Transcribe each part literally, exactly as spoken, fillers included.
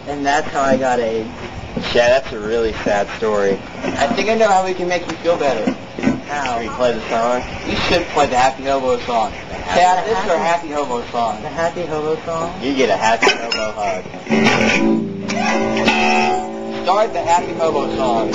and that's how I got AIDS. Yeah, that's a really sad story. I think I know how we can make you feel better. How? Should we play the song? You should play the Happy Hobo song. Dad, this is our Happy Hobo song. The Happy Hobo song? You get a Happy Hobo hug. Start the Happy Hobo song.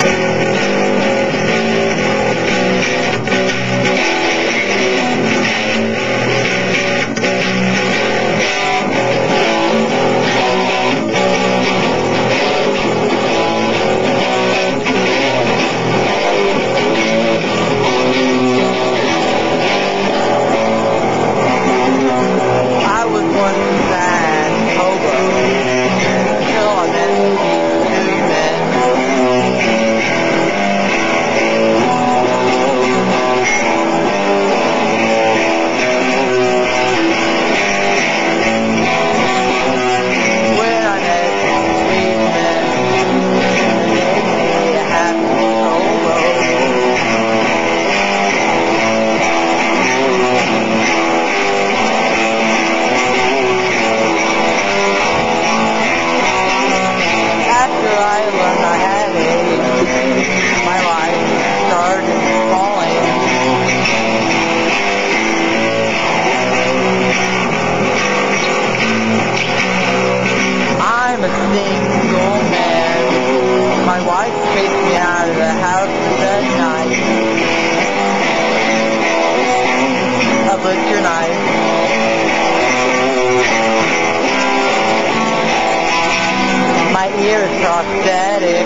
My ear is prosthetic.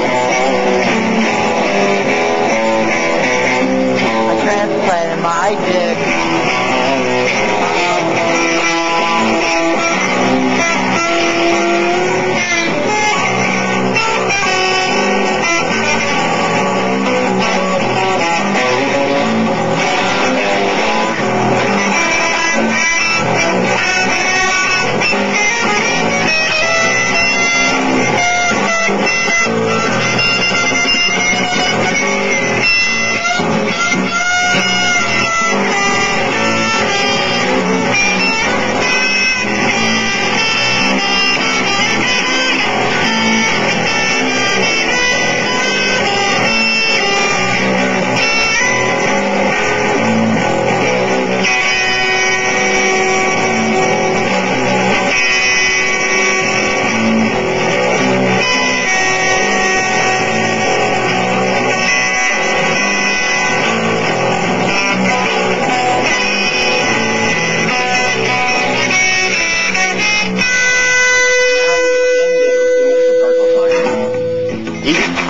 I transplanted my dick. You